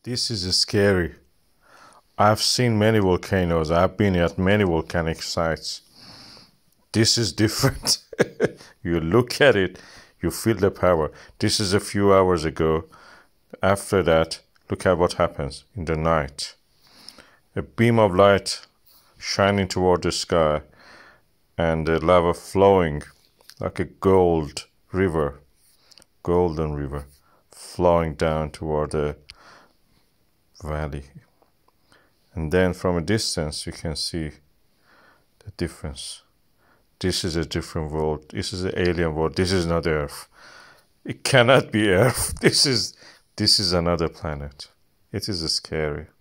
This is scary. I've seen many volcanoes. I've been at many volcanic sites. This is different. You look at it, you feel the power. This is a few hours ago. After that, look at what happens in the night. A beam of light shining toward the sky and the lava flowing like a golden river, flowing down toward the valley. And then from a distance you can see the difference. This is a different world. This is an alien world. This is not Earth. It cannot be Earth. This is another planet. It is scary.